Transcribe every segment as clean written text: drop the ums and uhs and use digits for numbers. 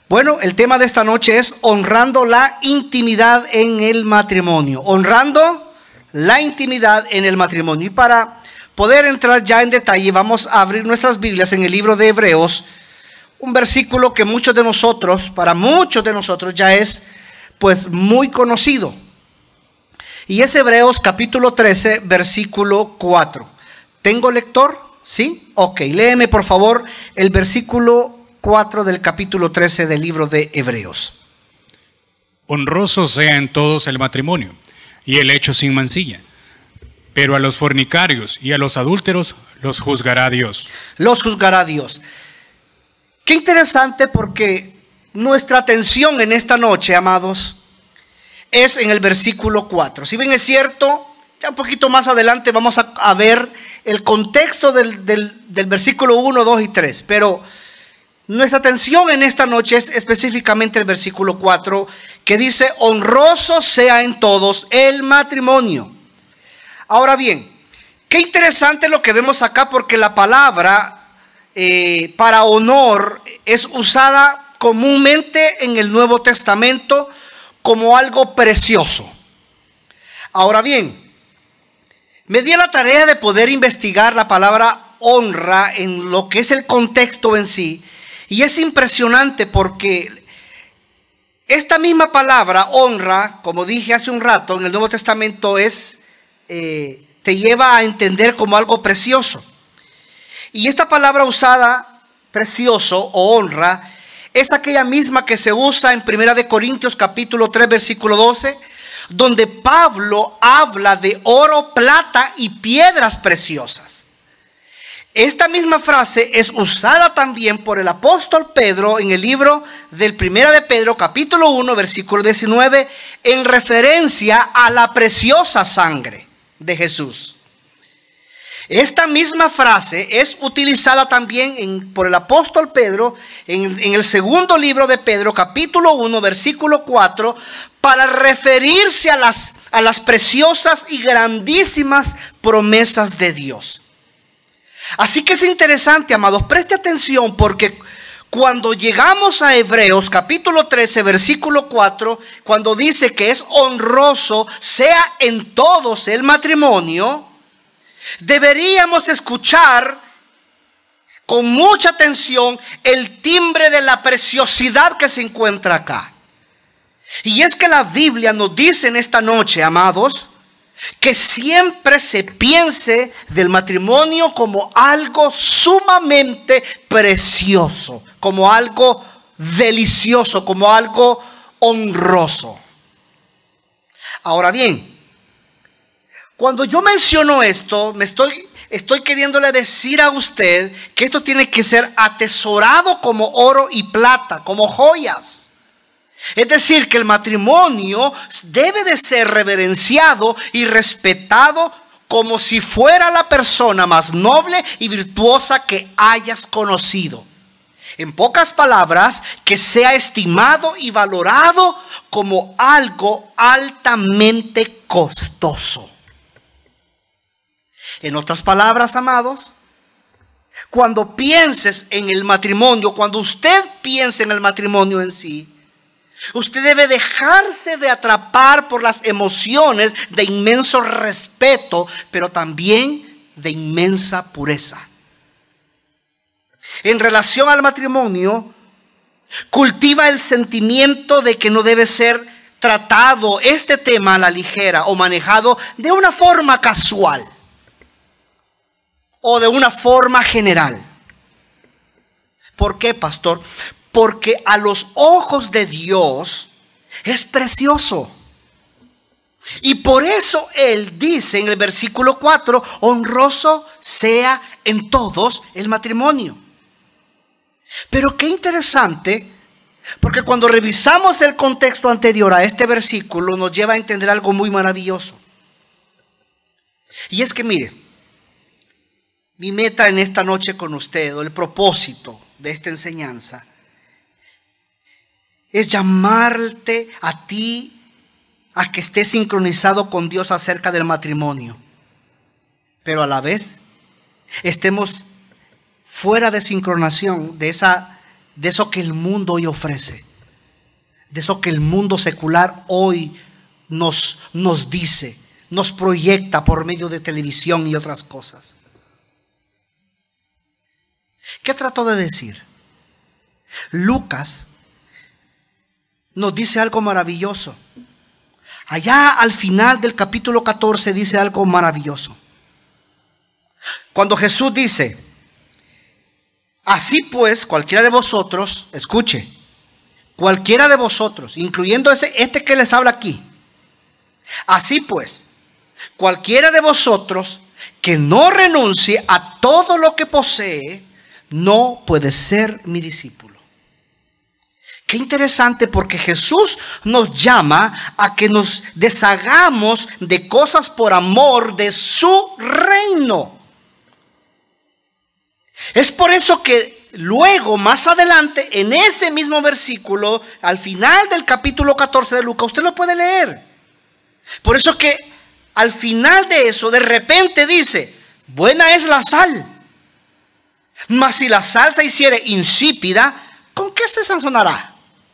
Bueno, el tema de esta noche es honrando la intimidad en el matrimonio. Honrando la intimidad en el matrimonio. Y para poder entrar ya en detalle, vamos a abrir nuestras Biblias en el libro de Hebreos. Un versículo que para muchos de nosotros ya es pues muy conocido. Y es Hebreos capítulo 13, versículo 4. ¿Tengo lector? ¿Sí? Ok, léeme por favor el versículo 4 del capítulo 13 del libro de Hebreos. Honroso sea en todos el matrimonio y el hecho sin mancilla, pero a los fornicarios y a los adúlteros los juzgará Dios. Los juzgará Dios. Qué interesante, porque nuestra atención en esta noche, amados, es en el versículo 4. Si bien es cierto, ya un poquito más adelante vamos a ver el contexto del versículo 1, 2 y 3, pero nuestra atención en esta noche es específicamente el versículo 4, que dice: honroso sea en todos el matrimonio. Ahora bien, qué interesante lo que vemos acá, porque la palabra para honor es usada comúnmente en el Nuevo Testamento como algo precioso. Ahora bien, me di a la tarea de poder investigar la palabra honra en lo que es el contexto en sí. Y es impresionante, porque esta misma palabra honra, como dije hace un rato, en el Nuevo Testamento te lleva a entender como algo precioso. Y esta palabra usada, precioso o honra, es aquella misma que se usa en 1 Corintios capítulo 3 versículo 12, donde Pablo habla de oro, plata y piedras preciosas. Esta misma frase es usada también por el apóstol Pedro en el libro del 1 de Pedro capítulo 1 versículo 19, en referencia a la preciosa sangre de Jesús. Esta misma frase es utilizada también por el apóstol Pedro en el segundo libro de Pedro capítulo 1 versículo 4, para referirse a las preciosas y grandísimas promesas de Dios. Así que es interesante, amados, preste atención, porque cuando llegamos a Hebreos capítulo 13 versículo 4, cuando dice que es honroso sea en todos el matrimonio, deberíamos escuchar con mucha atención el timbre de la preciosidad que se encuentra acá. Y es que la Biblia nos dice en esta noche, amados, que siempre se piense del matrimonio como algo sumamente precioso, como algo delicioso, como algo honroso. Ahora bien, cuando yo menciono esto, estoy queriéndole decir a usted que esto tiene que ser atesorado como oro y plata, como joyas. Es decir, que el matrimonio debe de ser reverenciado y respetado como si fuera la persona más noble y virtuosa que hayas conocido. En pocas palabras, que sea estimado y valorado como algo altamente costoso. En otras palabras, amados, cuando pienses en el matrimonio, cuando usted piense en el matrimonio en sí, usted debe dejarse de atrapar por las emociones de inmenso respeto, pero también de inmensa pureza. En relación al matrimonio, cultiva el sentimiento de que no debe ser tratado este tema a la ligera o manejado de una forma casual o de una forma general. ¿Por qué, pastor? Porque a los ojos de Dios es precioso. Y por eso Él dice en el versículo 4, honroso sea en todos el matrimonio. Pero qué interesante, porque cuando revisamos el contexto anterior a este versículo, nos lleva a entender algo muy maravilloso. Y es que mire, mi meta en esta noche con usted, o el propósito de esta enseñanza, es llamarte a ti a que estés sincronizado con Dios acerca del matrimonio, pero a la vez estemos fuera de sincronización de esa de eso que el mundo hoy ofrece, de eso que el mundo secular hoy nos dice, nos proyecta por medio de televisión y otras cosas. ¿Qué trató de decir? Lucas nos dice algo maravilloso. Allá al final del capítulo 14 dice algo maravilloso. Cuando Jesús dice, así pues, cualquiera de vosotros, escuche, cualquiera de vosotros, incluyendo este que les habla aquí, así pues, cualquiera de vosotros que no renuncie a todo lo que posee, no puede ser mi discípulo. Qué interesante, porque Jesús nos llama a que nos deshagamos de cosas por amor de su reino. Es por eso que luego, más adelante, en ese mismo versículo, al final del capítulo 14 de Lucas, usted lo puede leer. Por eso que al final de eso, de repente dice, buena es la sal, mas si la sal se hiciere insípida, ¿con qué se sazonará?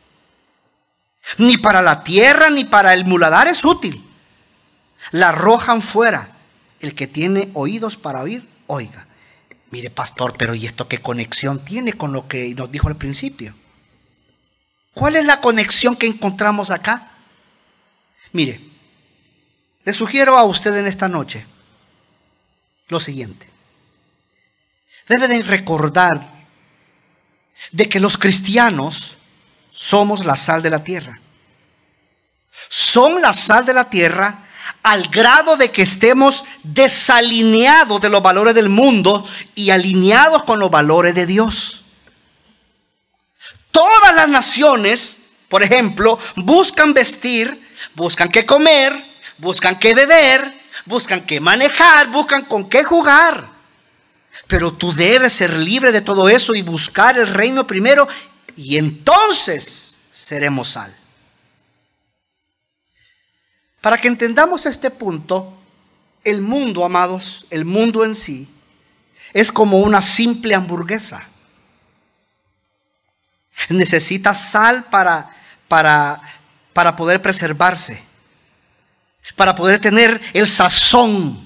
Ni para la tierra ni para el muladar es útil. La arrojan fuera. El que tiene oídos para oír, oiga. Mire, pastor, pero ¿y esto qué conexión tiene con lo que nos dijo al principio? ¿Cuál es la conexión que encontramos acá? Mire, le sugiero a usted en esta noche lo siguiente. Debe de recordar de que los cristianos somos la sal de la tierra. Son la sal de la tierra al grado de que estemos desalineados de los valores del mundo y alineados con los valores de Dios. Todas las naciones, por ejemplo, buscan vestir, buscan qué comer, buscan qué beber, buscan qué manejar, buscan con qué jugar. Pero tú debes ser libre de todo eso y buscar el reino primero, y entonces seremos sal. Para que entendamos este punto, el mundo, amados, el mundo en sí, es como una simple hamburguesa. Necesita sal para poder preservarse, para poder tener el sazón.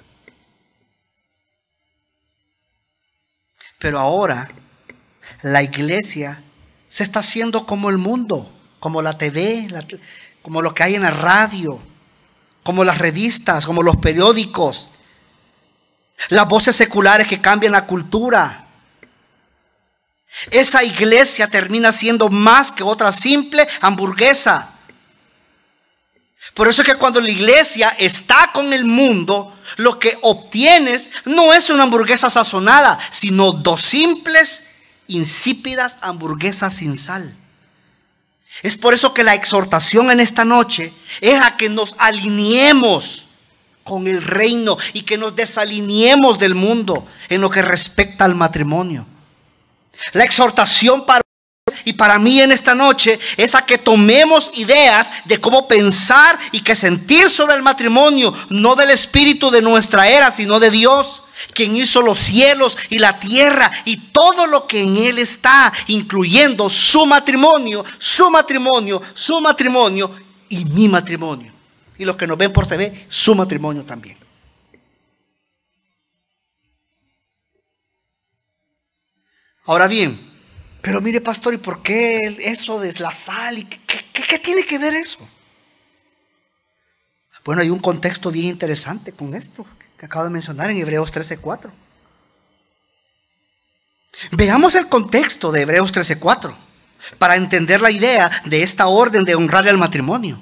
Pero ahora la iglesia se está haciendo como el mundo, como la TV, como lo que hay en la radio, como las revistas, como los periódicos, las voces seculares que cambian la cultura. Esa iglesia termina siendo más que otra simple hamburguesa. Por eso es que cuando la iglesia está con el mundo, lo que obtienes no es una hamburguesa sazonada, sino dos simples, insípidas hamburguesas sin sal. Es por eso que la exhortación en esta noche es a que nos alineemos con el reino y que nos desalineemos del mundo en lo que respecta al matrimonio. La exhortación para mí en esta noche es a que tomemos ideas de cómo pensar y que sentir sobre el matrimonio, no del espíritu de nuestra era, sino de Dios, quien hizo los cielos y la tierra y todo lo que en él está, incluyendo su matrimonio, su matrimonio, su matrimonio y mi matrimonio. Y los que nos ven por TV, su matrimonio también. Ahora bien, pero mire, pastor, ¿y por qué eso de la sal? ¿Qué tiene que ver eso? Bueno, hay un contexto bien interesante con esto que acabo de mencionar en Hebreos 13:4. Veamos el contexto de Hebreos 13:4 para entender la idea de esta orden de honrar el matrimonio.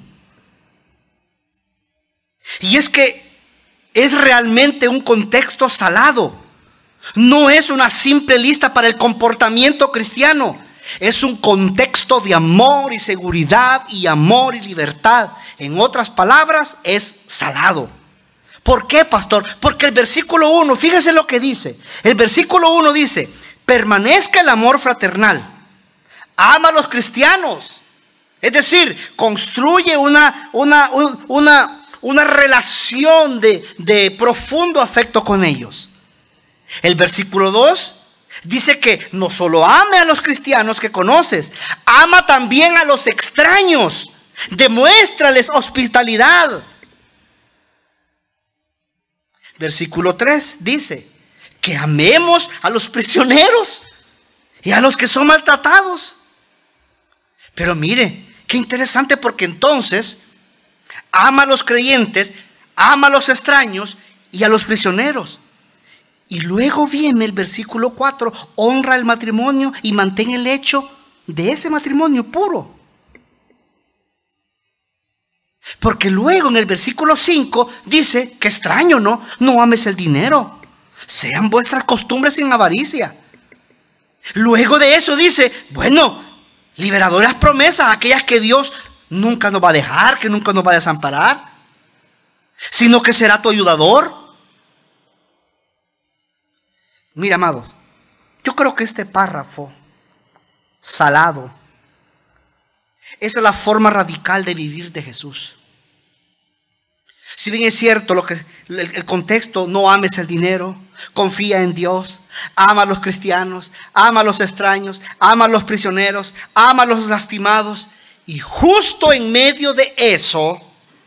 Y es que es realmente un contexto salado. No es una simple lista para el comportamiento cristiano. Es un contexto de amor y seguridad y amor y libertad. En otras palabras, es salado. ¿Por qué, pastor? Porque el versículo 1, fíjese lo que dice. El versículo 1 dice, permanezca el amor fraternal. Ama a los cristianos. Es decir, construye una relación de profundo afecto con ellos. El versículo 2 Dice que no solo ame a los cristianos que conoces, ama también a los extraños. Demuéstrales hospitalidad. Versículo 3 dice que amemos a los prisioneros y a los que son maltratados. Pero mire, qué interesante, porque entonces ama a los creyentes, ama a los extraños y a los prisioneros. Y luego viene el versículo 4, honra el matrimonio y mantén el hecho de ese matrimonio puro. Porque luego en el versículo 5 dice que extraño, no ames el dinero. Sean vuestras costumbres sin avaricia. Luego de eso dice, bueno, liberadoras promesas, aquellas que Dios nunca nos va a dejar, que nunca nos va a desamparar, sino que será tu ayudador. Mira, amados, yo creo que este párrafo salado, esa es la forma radical de vivir de Jesús. Si bien es cierto el contexto, no ames el dinero, confía en Dios, ama a los cristianos, ama a los extraños, ama a los prisioneros, ama a los lastimados. Y justo en medio de eso,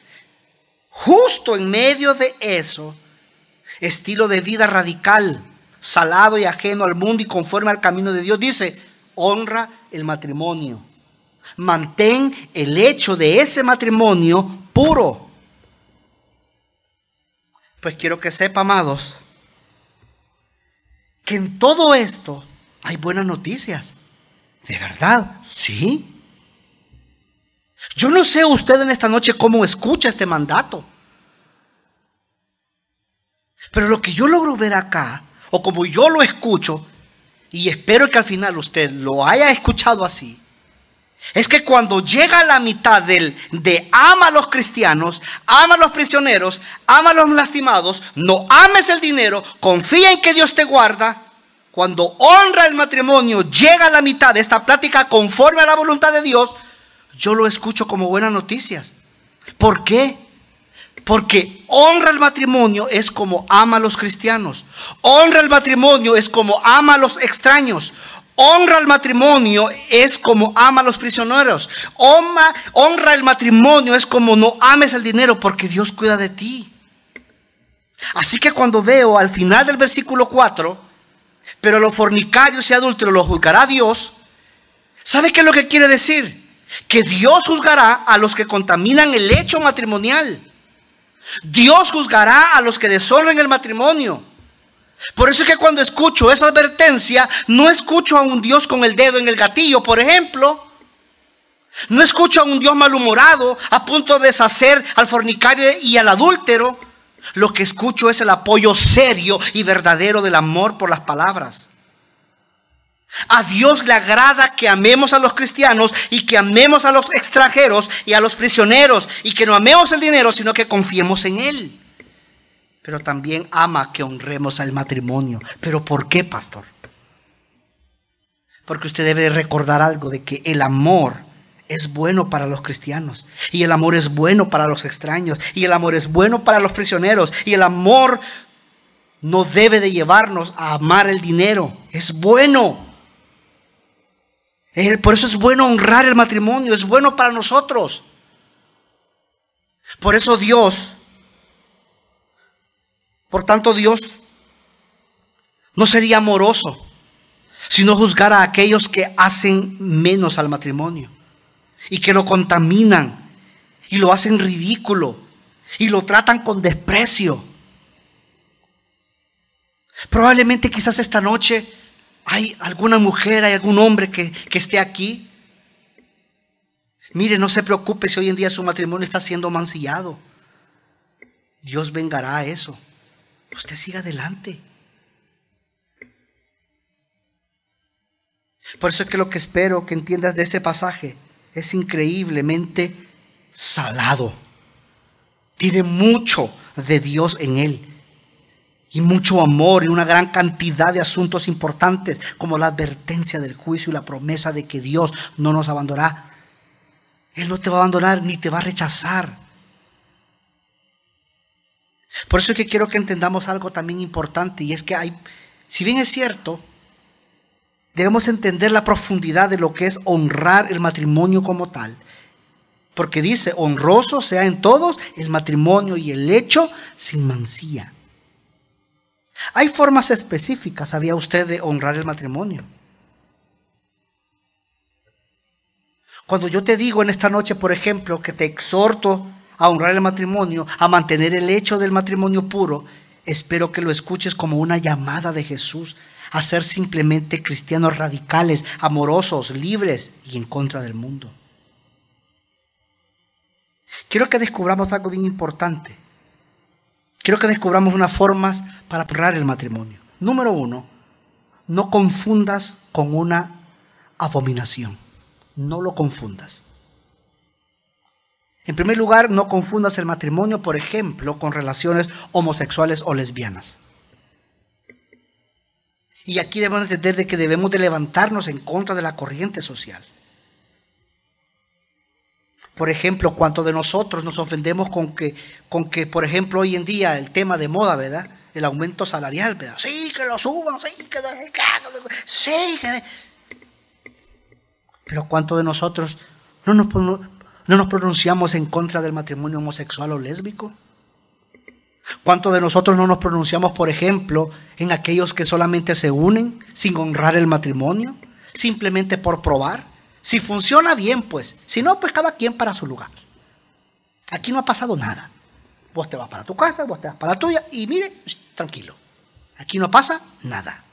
estilo de vida radical, salado y ajeno al mundo y conforme al camino de Dios, dice, honra el matrimonio. Mantén el hecho de ese matrimonio puro. Pues quiero que sepa, amados, que en todo esto hay buenas noticias. ¿De verdad? Sí. Yo no sé usted en esta noche cómo escucha este mandato. Pero lo que yo logro ver acá, o como yo lo escucho, y espero que al final usted lo haya escuchado así, es que cuando llega a la mitad de ama a los cristianos, ama a los prisioneros, ama a los lastimados, no ames el dinero, confía en que Dios te guarda. Cuando honra el matrimonio, llega a la mitad de esta plática conforme a la voluntad de Dios, yo lo escucho como buenas noticias. ¿Por qué? Porque honra el matrimonio es como ama a los cristianos. Honra el matrimonio es como ama a los extraños. Honra el matrimonio es como ama a los prisioneros. Honra el matrimonio es como no ames el dinero, porque Dios cuida de ti. Así que cuando veo al final del versículo 4, pero a los fornicarios y adúlteros los juzgará Dios, ¿sabe qué es lo que quiere decir? Que Dios juzgará a los que contaminan el hecho matrimonial. Dios juzgará a los que deshonran el matrimonio. Por eso es que cuando escucho esa advertencia, no escucho a un Dios con el dedo en el gatillo, por ejemplo. No escucho a un Dios malhumorado a punto de deshacer al fornicario y al adúltero. Lo que escucho es el apoyo serio y verdadero del amor por las palabras. A Dios le agrada que amemos a los cristianos y que amemos a los extranjeros y a los prisioneros, y que no amemos el dinero, sino que confiemos en Él. Pero también ama que honremos al matrimonio. ¿Pero por qué, pastor? Porque usted debe recordar algo, de que el amor es bueno para los cristianos, y el amor es bueno para los extraños, y el amor es bueno para los prisioneros, y el amor no debe de llevarnos a amar el dinero. Es bueno. Por eso es bueno honrar el matrimonio, es bueno para nosotros. Por eso por tanto Dios no sería amoroso si no juzgara a aquellos que hacen menos al matrimonio y que lo contaminan y lo hacen ridículo y lo tratan con desprecio. Probablemente quizás esta noche hay alguna mujer, hay algún hombre que esté aquí. Mire, no se preocupe si hoy en día su matrimonio está siendo mancillado. Dios vengará a eso. Usted siga adelante. Por eso es que lo que espero que entiendas de este pasaje es increíblemente salado. Tiene mucho de Dios en él. Y mucho amor y una gran cantidad de asuntos importantes, como la advertencia del juicio y la promesa de que Dios no nos abandonará. Él no te va a abandonar ni te va a rechazar. Por eso es que quiero que entendamos algo también importante, y es que si bien es cierto, debemos entender la profundidad de lo que es honrar el matrimonio como tal. Porque dice, honroso sea en todos el matrimonio y el lecho sin mancilla. Hay formas específicas, ¿sabía usted?, de honrar el matrimonio. Cuando yo te digo en esta noche, por ejemplo, que te exhorto a honrar el matrimonio, a mantener el hecho del matrimonio puro, espero que lo escuches como una llamada de Jesús a ser simplemente cristianos radicales, amorosos, libres y en contra del mundo. Quiero que descubramos algo bien importante. Quiero que descubramos unas formas para honrar el matrimonio. Número 1, no confundas con una abominación. No lo confundas. En primer lugar, no confundas el matrimonio, por ejemplo, con relaciones homosexuales o lesbianas. Y aquí debemos entender de que debemos de levantarnos en contra de la corriente social. Por ejemplo, ¿cuántos de nosotros nos ofendemos con que, por ejemplo, hoy en día el tema de moda, ¿verdad? El aumento salarial, ¿verdad? Sí, que lo suban, sí, que... Pero ¿cuántos de nosotros no nos pronunciamos en contra del matrimonio homosexual o lésbico? ¿Cuántos de nosotros no nos pronunciamos, por ejemplo, en aquellos que solamente se unen sin honrar el matrimonio, simplemente por probar? Si funciona bien, pues. Si no, pues cada quien para su lugar. Aquí no ha pasado nada. Vos te vas para tu casa, vos te vas para la tuya y mire, tranquilo. Aquí no pasa nada.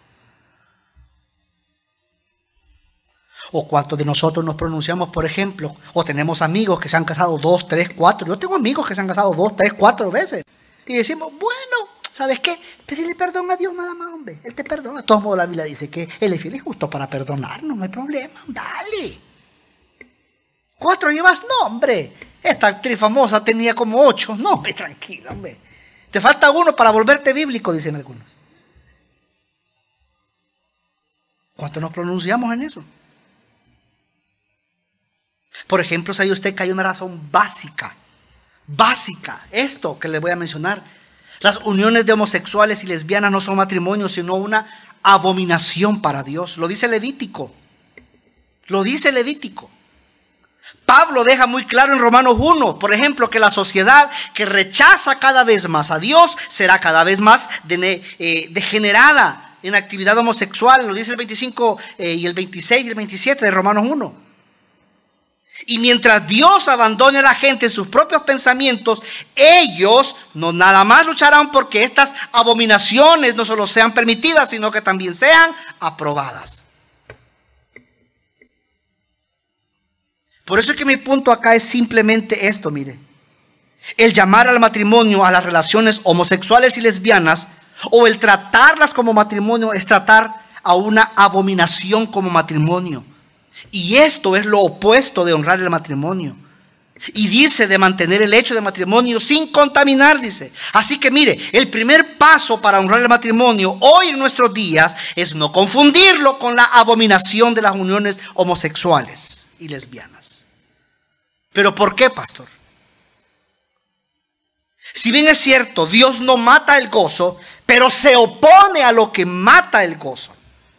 O cuántos de nosotros nos pronunciamos, por ejemplo, o tenemos amigos que se han casado 2, 3, 4. Yo tengo amigos que se han casado 2, 3, 4 veces. Y decimos, bueno, ¿sabes qué? Pedirle perdón a Dios nada más, hombre. Él te perdona. De todos modos, la Biblia dice que Él es fiel y justo para perdonarnos. No hay problema. Dale. 4 llevas, no, hombre. Esta actriz famosa tenía como 8. No, hombre, tranquilo, hombre. Te falta uno para volverte bíblico, dicen algunos. ¿Cuánto nos pronunciamos en eso? Por ejemplo, ¿sabe usted que hay una razón básica? Esto que le voy a mencionar. Las uniones de homosexuales y lesbianas no son matrimonios, sino una abominación para Dios. Lo dice Levítico. Pablo deja muy claro en Romanos 1, por ejemplo, que la sociedad que rechaza cada vez más a Dios será cada vez más degenerada en actividad homosexual. Lo dice el 25 y el 26 y el 27 de Romanos 1. Y mientras Dios abandone a la gente en sus propios pensamientos, ellos no nada más lucharán porque estas abominaciones no solo sean permitidas, sino que también sean aprobadas. Por eso es que mi punto acá es simplemente esto, mire. El llamar al matrimonio a las relaciones homosexuales y lesbianas, o el tratarlas como matrimonio, es tratar a una abominación como matrimonio. Y esto es lo opuesto de honrar el matrimonio. Y dice de mantener el hecho de matrimonio sin contaminar, dice. Así que mire, el primer paso para honrar el matrimonio hoy en nuestros días es no confundirlo con la abominación de las uniones homosexuales y lesbianas. ¿Pero por qué, pastor? Si bien es cierto, Dios no mata el gozo, pero se opone a lo que mata el gozo.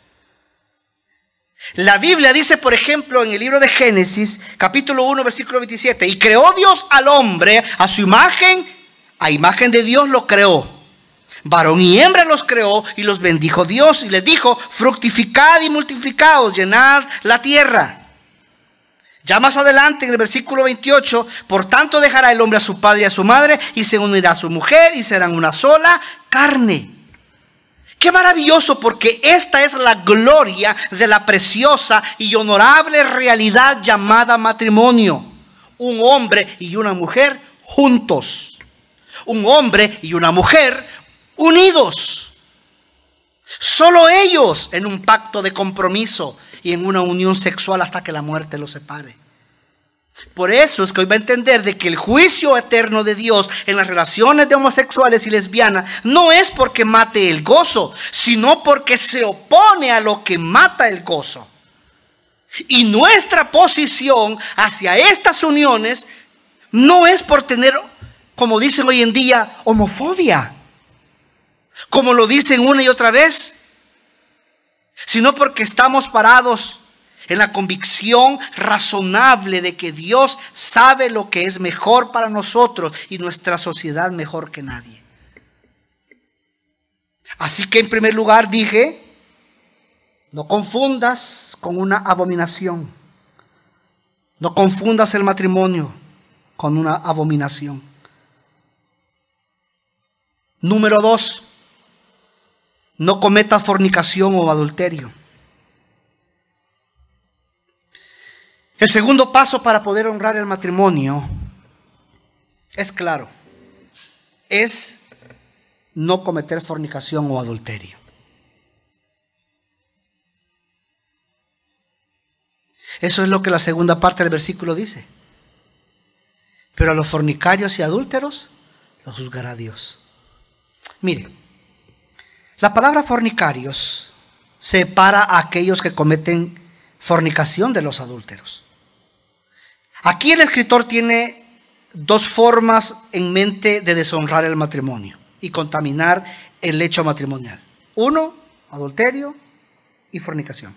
La Biblia dice, por ejemplo, en el libro de Génesis, capítulo 1, versículo 27, y creó Dios al hombre a su imagen, a imagen de Dios lo creó. Varón y hembra los creó y los bendijo Dios y les dijo, fructificad y multiplicaos, llenad la tierra. Ya más adelante en el versículo 28, por tanto dejará el hombre a su padre y a su madre y se unirá a su mujer y serán una sola carne. Qué maravilloso, porque esta es la gloria de la preciosa y honorable realidad llamada matrimonio. Un hombre y una mujer juntos. Un hombre y una mujer unidos. Solo ellos en un pacto de compromiso y en una unión sexual hasta que la muerte los separe. Por eso es que hoy va a entender de que el juicio eterno de Dios en las relaciones de homosexuales y lesbianas no es porque mate el gozo, sino porque se opone a lo que mata el gozo. Y nuestra posición hacia estas uniones no es por tener, como dicen hoy en día, homofobia. Como lo dicen una y otra vez. sino porque estamos parados en la convicción razonable de que Dios sabe lo que es mejor para nosotros y nuestra sociedad mejor que nadie. Así que en primer lugar dije, no confundas con una abominación. No confundas el matrimonio con una abominación. Número 2, no cometas fornicación o adulterio. El segundo paso para poder honrar el matrimonio es claro, es no cometer fornicación o adulterio. Eso es lo que la segunda parte del versículo dice. Pero a los fornicarios y adúlteros los juzgará Dios. Mire, la palabra fornicarios separa a aquellos que cometen fornicación de los adúlteros. Aquí el escritor tiene dos formas en mente de deshonrar el matrimonio y contaminar el lecho matrimonial. Uno, adulterio y fornicación.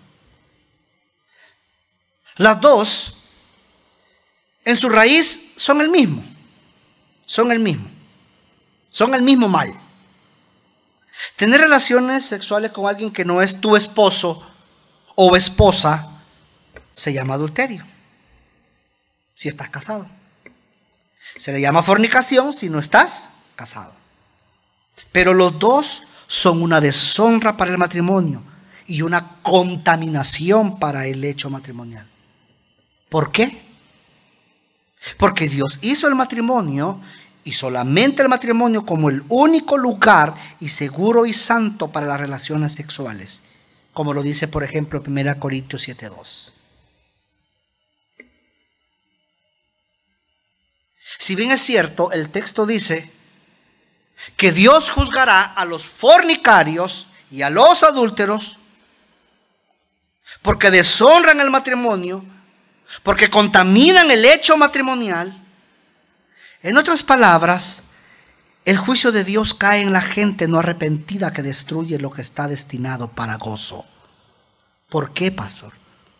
Las dos, en su raíz, son el mismo mal. Tener relaciones sexuales con alguien que no es tu esposo o esposa se llama adulterio, si estás casado. Se le llama fornicación si no estás casado. Pero los dos son una deshonra para el matrimonio y una contaminación para el lecho matrimonial. ¿Por qué? Porque Dios hizo el matrimonio y solamente el matrimonio como el único lugar y seguro y santo para las relaciones sexuales, como lo dice por ejemplo 1 Corintios 7:2. Si bien es cierto, el texto dice que Dios juzgará a los fornicarios y a los adúlteros porque deshonran el matrimonio, porque contaminan el hecho matrimonial. En otras palabras, el juicio de Dios cae en la gente no arrepentida que destruye lo que está destinado para gozo. ¿Por qué, pastor?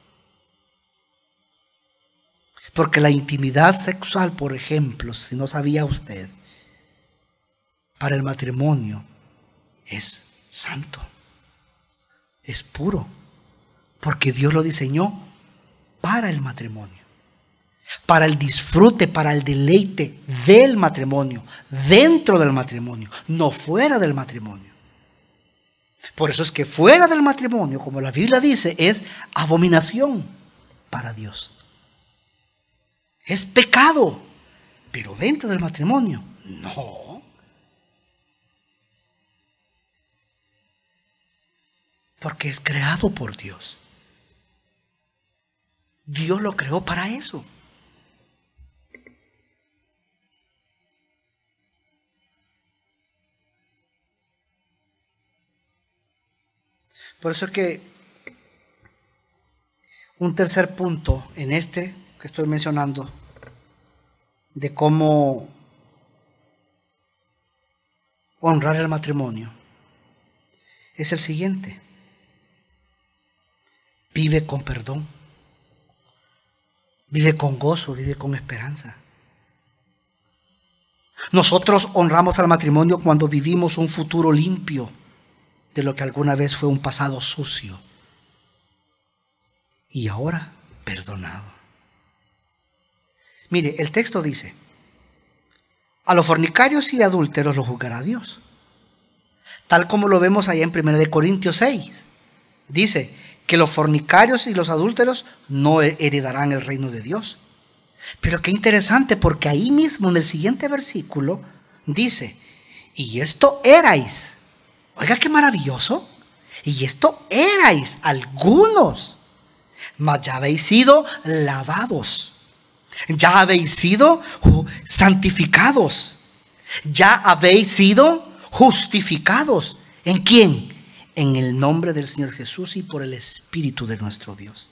Porque la intimidad sexual, por ejemplo, si no sabía usted, para el matrimonio es santo, es puro, porque Dios lo diseñó para el matrimonio, para el disfrute, para el deleite del matrimonio, dentro del matrimonio, no fuera del matrimonio. Por eso es que fuera del matrimonio, como la Biblia dice, es abominación para Dios. Es pecado, pero dentro del matrimonio, no. Porque es creado por Dios. Dios lo creó para eso. Por eso es que un tercer punto en este que estoy mencionando, de cómo honrar el matrimonio, es el siguiente: vive con perdón, vive con gozo, vive con esperanza. Nosotros honramos al matrimonio cuando vivimos un futuro limpio de lo que alguna vez fue un pasado sucio y ahora perdonado. Mire, el texto dice: a los fornicarios y adúlteros los juzgará Dios. Tal como lo vemos allá en 1 Corintios 6. Dice que los fornicarios y los adúlteros no heredarán el reino de Dios. Pero qué interesante, porque ahí mismo en el siguiente versículo dice: y esto erais. Oiga, qué maravilloso. Y esto erais algunos, mas ya habéis sido lavados. Ya habéis sido santificados. Ya habéis sido justificados. ¿En quién? En el nombre del Señor Jesús y por el Espíritu de nuestro Dios.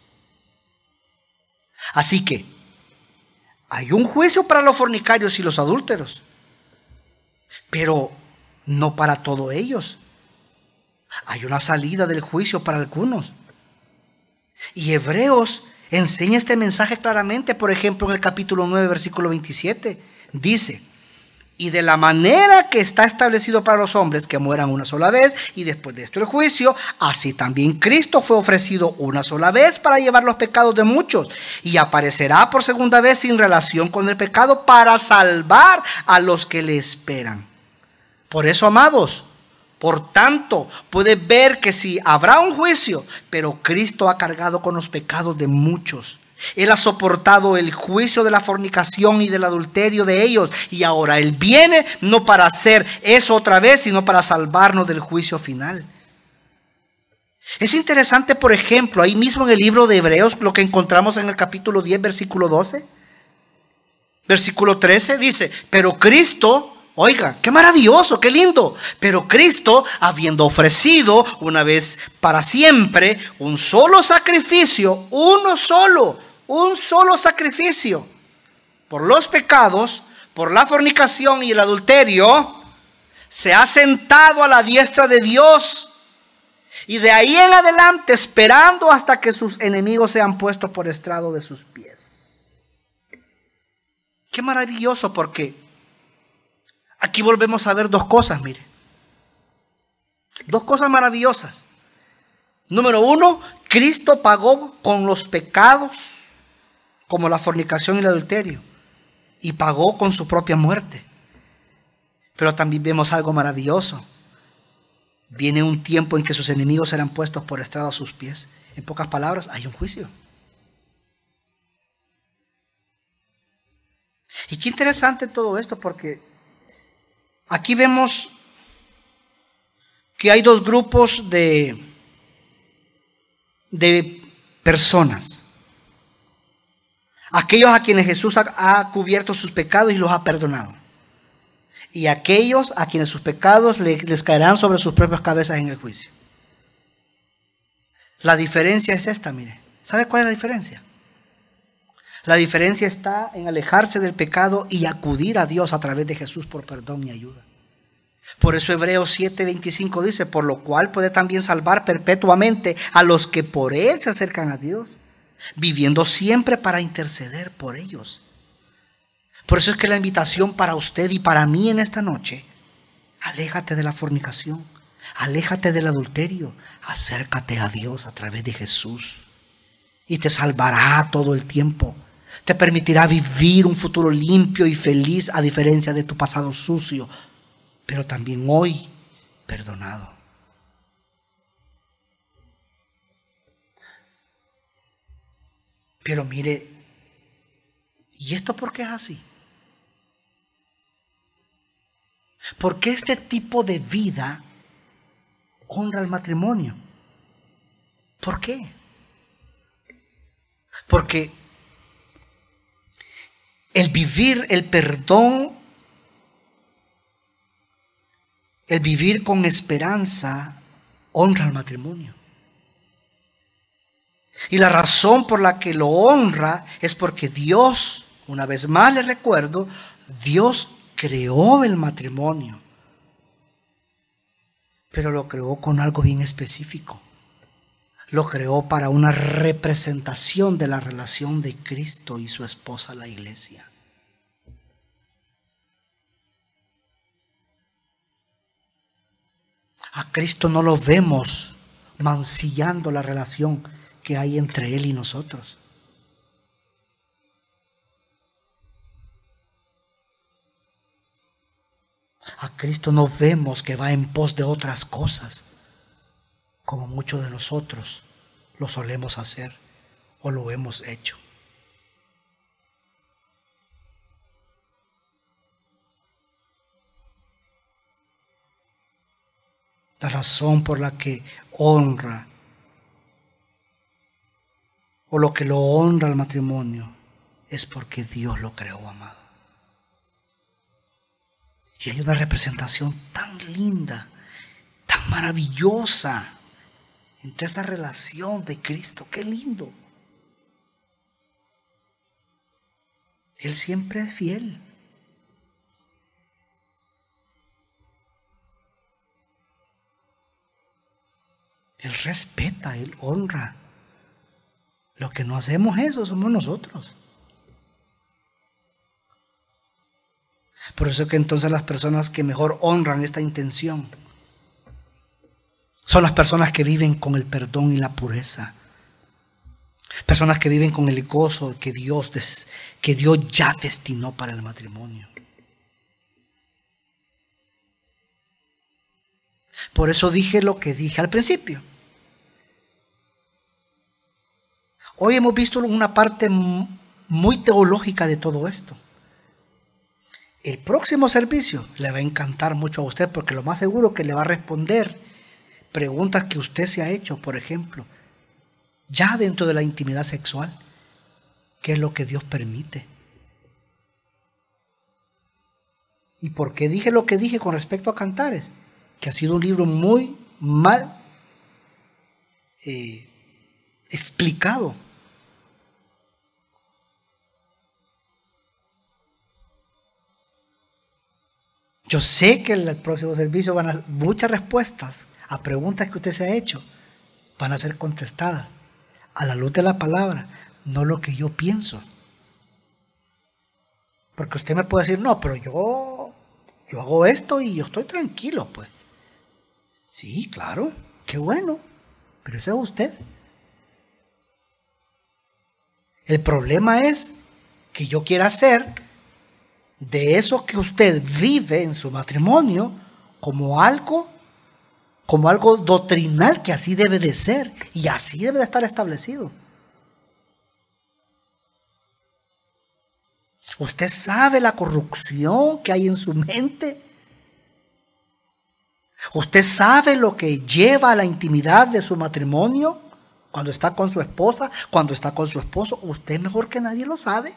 Así que hay un juicio para los fornicarios y los adúlteros, pero no para todos ellos. Hay una salida del juicio para algunos. Y Hebreos enseña este mensaje claramente. Por ejemplo, en el capítulo 9, versículo 27, dice: y de la manera que está establecido para los hombres que mueran una sola vez y después de esto el juicio, así también Cristo fue ofrecido una sola vez para llevar los pecados de muchos y aparecerá por segunda vez sin relación con el pecado para salvar a los que le esperan. Por eso, amados, por tanto, puedes ver que si habrá un juicio, pero Cristo ha cargado con los pecados de muchos. Él ha soportado el juicio de la fornicación y del adulterio de ellos. Y ahora Él viene no para hacer eso otra vez, sino para salvarnos del juicio final. Es interesante, por ejemplo, ahí mismo en el libro de Hebreos, lo que encontramos en el capítulo 10, versículo 12. Versículo 13 dice: pero Cristo, oiga, qué maravilloso, qué lindo. Pero Cristo, habiendo ofrecido una vez para siempre un solo sacrificio, un solo sacrificio por los pecados, por la fornicación y el adulterio, se ha sentado a la diestra de Dios. Y de ahí en adelante esperando hasta que sus enemigos sean puestos por estrado de sus pies. Qué maravilloso, porque aquí volvemos a ver dos cosas, mire. Dos cosas maravillosas. Número uno, Cristo pagó con los pecados, como la fornicación y el adulterio, y pagó con su propia muerte. Pero también vemos algo maravilloso. Viene un tiempo en que sus enemigos serán puestos por estrado a sus pies. En pocas palabras, hay un juicio. Y qué interesante todo esto, porque aquí vemos que hay dos grupos de personas. Aquellos a quienes Jesús ha cubierto sus pecados y los ha perdonado. Y aquellos a quienes sus pecados les caerán sobre sus propias cabezas en el juicio. La diferencia es esta, mire. ¿Sabe cuál es la diferencia? La diferencia está en alejarse del pecado y acudir a Dios a través de Jesús por perdón y ayuda. Por eso Hebreos 7:25 dice: por lo cual puede también salvar perpetuamente a los que por Él se acercan a Dios, viviendo siempre para interceder por ellos. Por eso es que la invitación para usted y para mí en esta noche: aléjate de la fornicación, aléjate del adulterio, acércate a Dios a través de Jesús y te salvará todo el tiempo. Te permitirá vivir un futuro limpio y feliz, a diferencia de tu pasado sucio, pero también hoy perdonado. Pero mire, ¿y esto por qué es así? ¿Por qué este tipo de vida honra el matrimonio? ¿Por qué? Porque el vivir el perdón, el vivir con esperanza, honra al matrimonio. Y la razón por la que lo honra es porque Dios, una vez más le recuerdo, Dios creó el matrimonio, pero lo creó con algo bien específico. Lo creó para una representación de la relación de Cristo y su esposa, la iglesia. A Cristo no lo vemos mancillando la relación que hay entre Él y nosotros. A Cristo no vemos que va en pos de otras cosas, como muchos de nosotros lo solemos hacer o lo hemos hecho. La razón por la que honra o lo que lo honra al matrimonio es porque Dios lo creó, amado. Y hay una representación tan linda, tan maravillosa entre esa relación de Cristo. ¡Qué lindo! Él siempre es fiel. respeta, Él honra. Lo que no hacemos eso somos nosotros. Por eso que entonces las personas que mejor honran esta intención son las personas que viven con el perdón y la pureza. Personas que viven con el gozo que Dios ya destinó para el matrimonio. Por eso dije lo que dije al principio. Hoy hemos visto una parte muy teológica de todo esto. El próximo servicio le va a encantar mucho a usted, porque lo más seguro que le va a responder preguntas que usted se ha hecho, por ejemplo, ya dentro de la intimidad sexual. ¿Qué es lo que Dios permite? ¿Y por qué dije lo que dije con respecto a Cantares? Que ha sido un libro muy mal explicado. Yo sé que en el próximo servicio van a muchas respuestas a preguntas que usted se ha hecho van a ser contestadas a la luz de la palabra, no lo que yo pienso. Porque usted me puede decir, no, pero yo hago esto y yo estoy tranquilo, pues. Sí, claro, qué bueno, pero ese es usted. El problema es que yo quiera hacer de eso que usted vive en su matrimonio como algo doctrinal, que así debe de ser y así debe de estar establecido. ¿Usted sabe la corrupción que hay en su mente? ¿Usted sabe lo que lleva a la intimidad de su matrimonio cuando está con su esposa, cuando está con su esposo? Usted mejor que nadie lo sabe.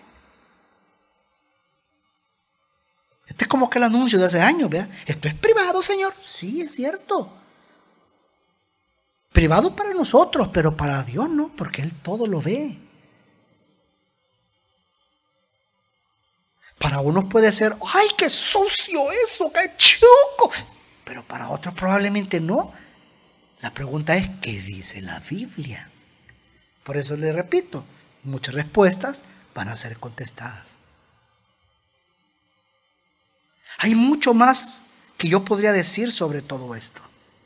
Este es como que el anuncio de hace años, ¿vea? Esto es privado, Señor. Sí, es cierto. Privado para nosotros, pero para Dios no, porque Él todo lo ve. Para unos puede ser, ¡ay, qué sucio eso, qué chuco! Pero para otros probablemente no. La pregunta es, ¿qué dice la Biblia? Por eso le repito, muchas respuestas van a ser contestadas. Hay mucho más que yo podría decir sobre todo esto.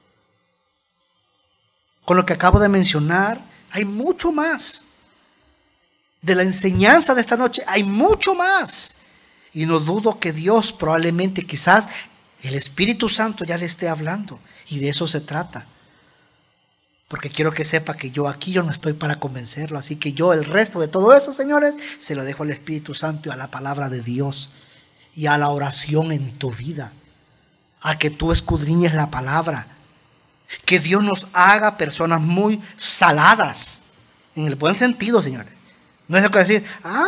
Con lo que acabo de mencionar, hay mucho más. De la enseñanza de esta noche, hay mucho más. Y no dudo que Dios probablemente, quizás, el Espíritu Santo ya le esté hablando. Y de eso se trata. Porque quiero que sepa que yo no estoy para convencerlo. Así que yo el resto de todo eso, señores, se lo dejo al Espíritu Santo y a la palabra de Dios. Y a la oración en tu vida. A que tú escudriñes la palabra. Que Dios nos haga personas muy saladas. En el buen sentido, señores. No es lo que decir,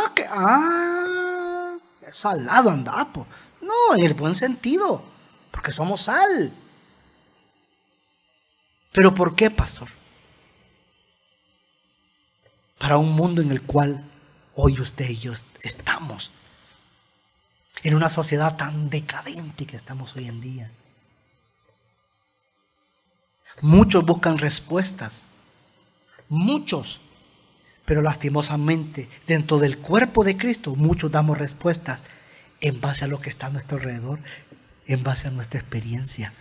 salado andapo. No, en el buen sentido. Porque somos sal. ¿Pero por qué, pastor? Para un mundo en el cual hoy usted y yo estamos. En una sociedad tan decadente que estamos hoy en día. Muchos buscan respuestas. Muchos. Pero lastimosamente, dentro del cuerpo de Cristo, muchos damos respuestas en base a lo que está a nuestro alrededor, en base a nuestra experiencia.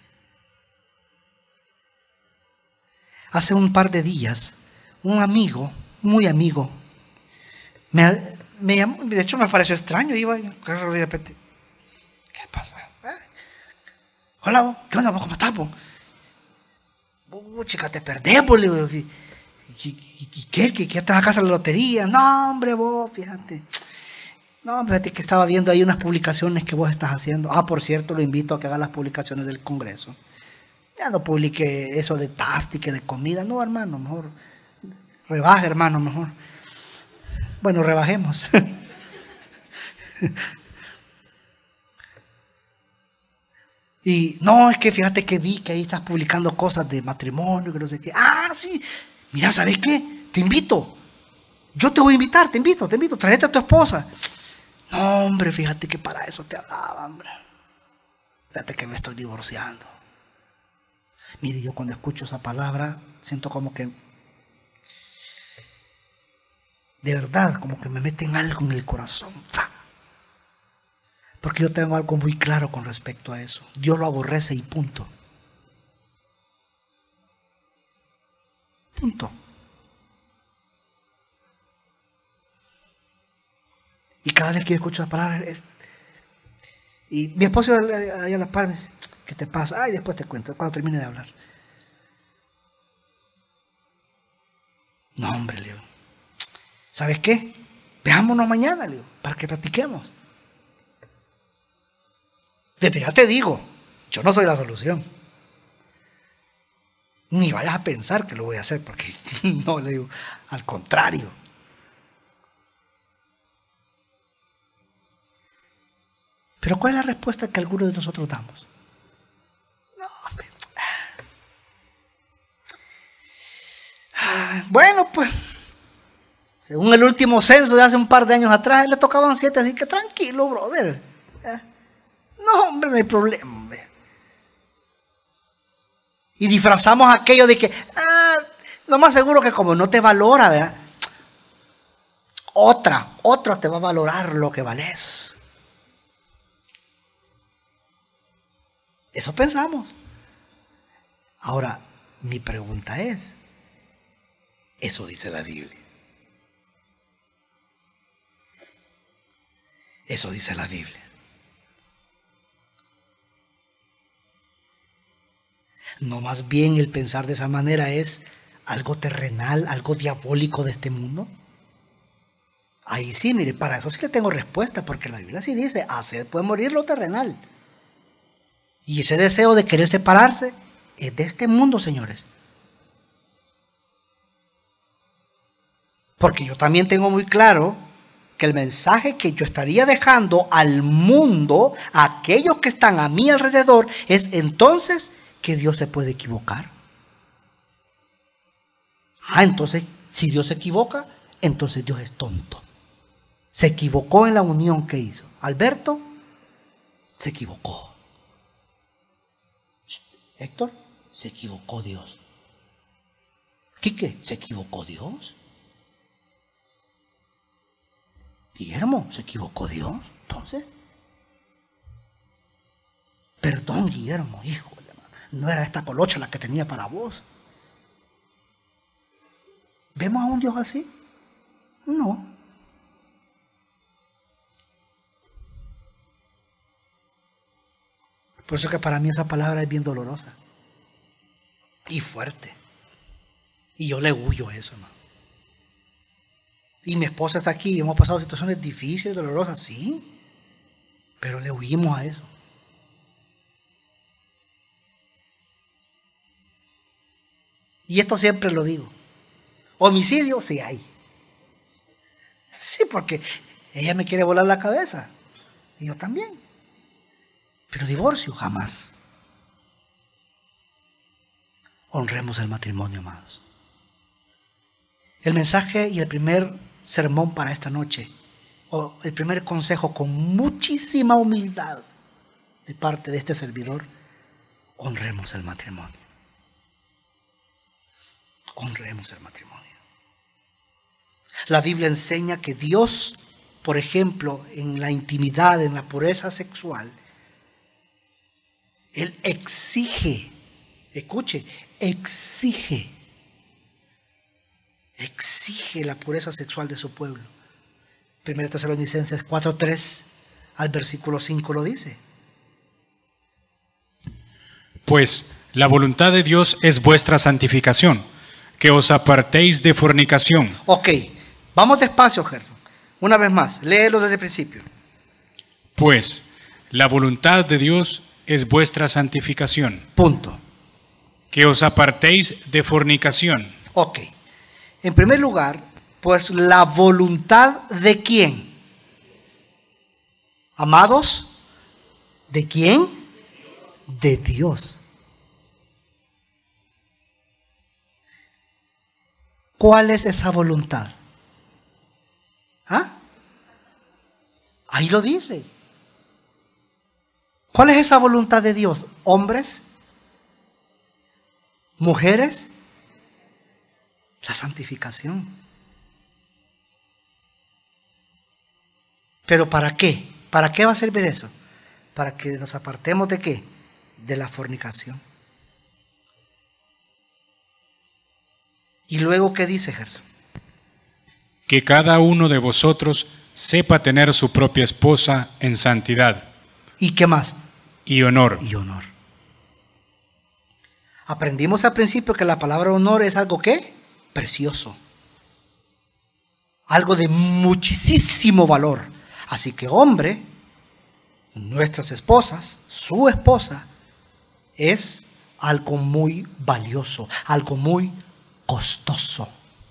Hace un par de días, un amigo, muy amigo, me llamó, de hecho me pareció extraño, iba y de repente, ¿qué pasa? Hola, ¿qué onda? ¿Cómo estás? Chica, te perdés, ¿Y qué? ¿Que estás acá en la lotería? No, hombre, vos, fíjate. No, hombre, fíjate que estaba viendo ahí unas publicaciones que vos estás haciendo. Por cierto, lo invito a que haga las publicaciones del Congreso. Ya no publique eso de tastique, de comida. No, hermano, mejor rebaje, hermano, mejor. Bueno, rebajemos. Y no, es que fíjate que vi que ahí estás publicando cosas de matrimonio, que no sé qué. Sí. Mira, ¿sabes qué? Te invito. Yo te voy a invitar, te invito. Tráete a tu esposa. No, hombre, fíjate que para eso te hablaba, hombre. Fíjate que me estoy divorciando. Mire, yo cuando escucho esa palabra, siento como que, de verdad, como que me meten algo en el corazón. Porque yo tengo algo muy claro con respecto a eso. Dios lo aborrece y punto. Punto. Y cada vez que escucho la palabra, y mi esposo allá a la par me dice, ¿qué te pasa? Ay, después te cuento, cuando termine de hablar. No, hombre, le digo, ¿sabes qué? Veámonos mañana, le digo, para que platiquemos. Desde ya te digo, yo no soy la solución. Ni vayas a pensar que lo voy a hacer, porque no, le digo, al contrario. Pero ¿cuál es la respuesta que algunos de nosotros damos? No, hombre. Bueno, pues, según el último censo de hace un par de años atrás, le tocaban 7, así que tranquilo, brother. No, hombre, no hay problema, hombre. Y disfrazamos aquello de que, lo más seguro que como no te valora, ¿verdad? Otra te va a valorar lo que vales. Eso pensamos. Ahora, mi pregunta es, ¿eso dice la Biblia? Eso dice la Biblia. No, más bien el pensar de esa manera es algo terrenal, algo diabólico de este mundo. Ahí sí, mire, para eso sí le tengo respuesta, porque la Biblia sí dice, a sed puede morir lo terrenal. Y ese deseo de querer separarse es de este mundo, señores. Porque yo también tengo muy claro que el mensaje que yo estaría dejando al mundo, a aquellos que están a mi alrededor, es entonces que Dios se puede equivocar. Entonces, si Dios se equivoca, entonces Dios es tonto. Se equivocó en la unión que hizo. Alberto se equivocó. Héctor, se equivocó Dios. Quique, se equivocó Dios. Guillermo, se equivocó Dios. Entonces, perdón, Guillermo, hijo, no era esta colocha la que tenía para vos. ¿Vemos a un Dios así? No. Por eso que para mí esa palabra es bien dolorosa y fuerte. Y yo le huyo a eso, hermano. Y mi esposa está aquí, hemos pasado situaciones difíciles, dolorosas, sí, pero le huimos a eso. Y esto siempre lo digo. Homicidio, sí hay. Sí, porque ella me quiere volar la cabeza. Y yo también. Pero divorcio, jamás. Honremos el matrimonio, amados. El mensaje y el primer sermón para esta noche, o el primer consejo con muchísima humildad de parte de este servidor, honremos el matrimonio. Honremos el matrimonio. La Biblia enseña que Dios, por ejemplo, en la intimidad, en la pureza sexual, Él exige, escuche, exige la pureza sexual de su pueblo. 1 Tesalonicenses 4:3 al versículo 5 lo dice. Pues la voluntad de Dios es vuestra santificación, que os apartéis de fornicación. Ok, vamos despacio, Gerson. Una vez más, léelo desde el principio. Pues la voluntad de Dios es vuestra santificación. Punto. Que os apartéis de fornicación. Ok. En primer lugar, pues la voluntad de quién. Amados, ¿de quién? De Dios. ¿Cuál es esa voluntad? Ahí lo dice. ¿Cuál es esa voluntad de Dios? Hombres, Mujeres, la santificación. ¿Pero para qué? ¿Para qué va a servir eso? Para que nos apartemos ¿de qué? De la fornicación. ¿Y luego qué dice Gerson? Que cada uno de vosotros sepa tener su propia esposa en santidad. ¿Y qué más? Y honor. Y honor. Aprendimos al principio que la palabra honor es algo ¿qué? Precioso. Algo de muchísimo valor. Así que hombre, nuestras esposas, su esposa, es algo muy valioso, algo muy costoso.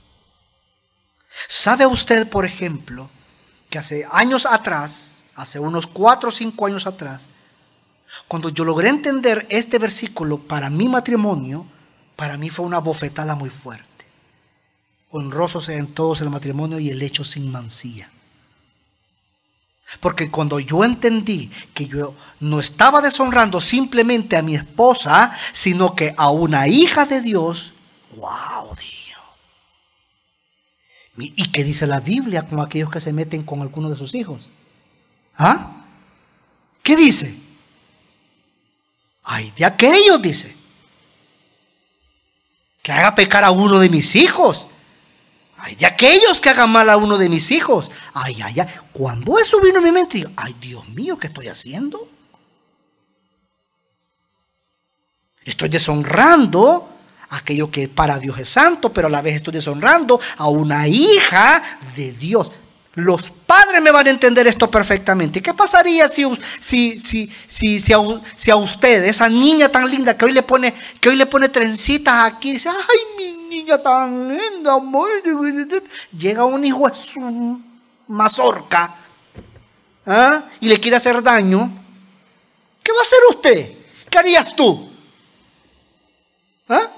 ¿Sabe usted, por ejemplo, que hace años atrás, hace unos 4 o 5 años atrás, cuando yo logré entender este versículo para mi matrimonio, para mí fue una bofetada muy fuerte. Honrosos sean todos el matrimonio y el hecho sin mancilla. Porque cuando yo entendí que yo no estaba deshonrando simplemente a mi esposa, sino que a una hija de Dios, ¡wow, Dios! ¿Y qué dice la Biblia con aquellos que se meten con alguno de sus hijos? ¿Ah? ¿Qué dice? Ay, de aquellos, dice, que haga pecar a uno de mis hijos. Ay, de aquellos que hagan mal a uno de mis hijos. Ay, ay, ay. Cuando eso vino a mi mente, digo, ay, Dios mío, ¿qué estoy haciendo? Estoy deshonrando aquello que para Dios es santo, pero a la vez estoy deshonrando a una hija de Dios. Los padres me van a entender esto perfectamente. ¿Qué pasaría si a usted, esa niña tan linda que hoy le pone trencitas aquí, dice, ay, mi niña tan linda, llega un hijo de su mazorca, ¿ah? Y le quiere hacer daño? ¿Qué va a hacer usted? ¿Qué harías tú? ¿Ah?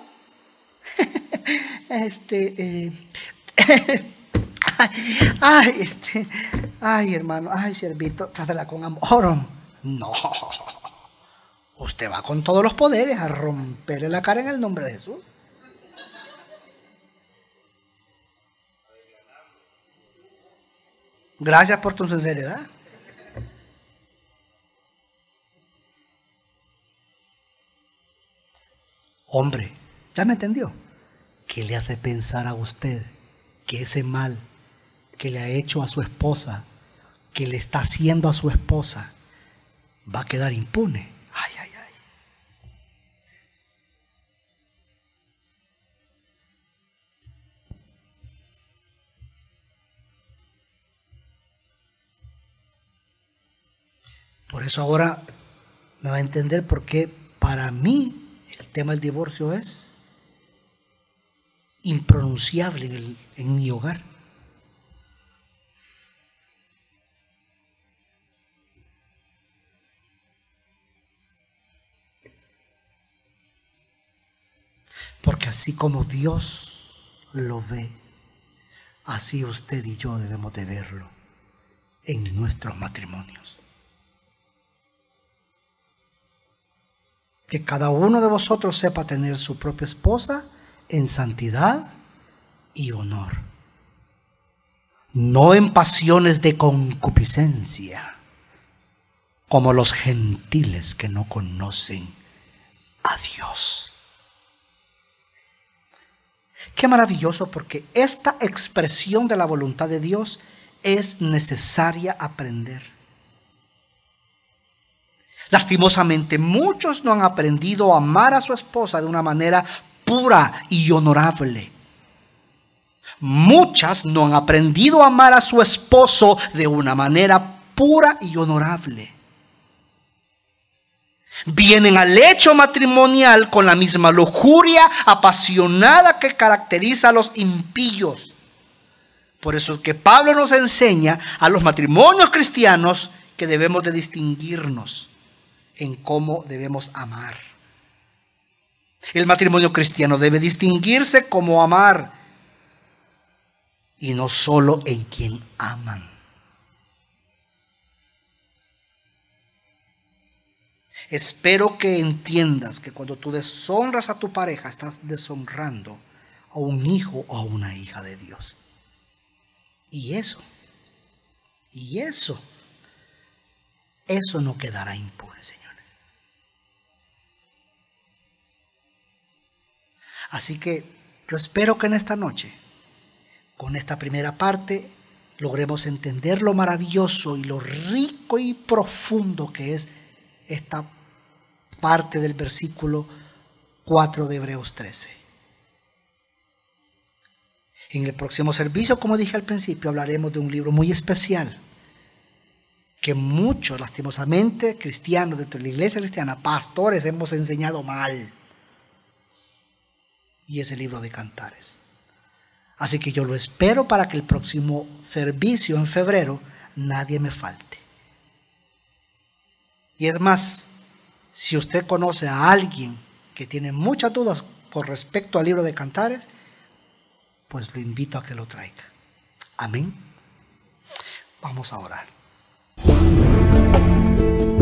Ay, hermano, ay, siervito, trátela con amor. No, usted va con todos los poderes a romperle la cara en el nombre de Jesús. Gracias por tu sinceridad. Hombre, ¿ya me entendió? ¿Qué le hace pensar a usted que ese mal que le ha hecho a su esposa, que le está haciendo a su esposa, va a quedar impune? Ay, ay, ay. Por eso ahora me va a entender por qué para mí el tema del divorcio es impronunciable en mi hogar. Porque así como Dios lo ve, así usted y yo debemos de verlo en nuestros matrimonios. Que cada uno de vosotros sepa tener su propia esposa en santidad y honor, no en pasiones de concupiscencia, como los gentiles que no conocen a Dios. Qué maravilloso, porque esta expresión de la voluntad de Dios es necesaria aprender. Lastimosamente, muchos no han aprendido a amar a su esposa de una manera pura y honorable. Muchas no han aprendido a amar a su esposo de una manera pura y honorable. Vienen al hecho matrimonial con la misma lujuria apasionada que caracteriza a los impíos. Por eso es que Pablo nos enseña a los matrimonios cristianos que debemos de distinguirnos en cómo debemos amar. El matrimonio cristiano debe distinguirse como amar, y no solo en quien aman. Espero que entiendas que cuando tú deshonras a tu pareja, estás deshonrando a un hijo o a una hija de Dios. Y eso no quedará impune, señores. Así que yo espero que en esta noche, con esta primera parte, logremos entender lo maravilloso y lo rico y profundo que es esta parte del versículo 4 de Hebreos 13. En el próximo servicio, como dije al principio, hablaremos de un libro muy especial que muchos, lastimosamente, cristianos dentro de la iglesia cristiana, pastores, hemos enseñado mal. Y es el libro de Cantares. Así que yo lo espero para que el próximo servicio en febrero nadie me falte. Y es más, si usted conoce a alguien que tiene muchas dudas con respecto al libro de Cantares, pues lo invito a que lo traiga. Amén. Vamos a orar.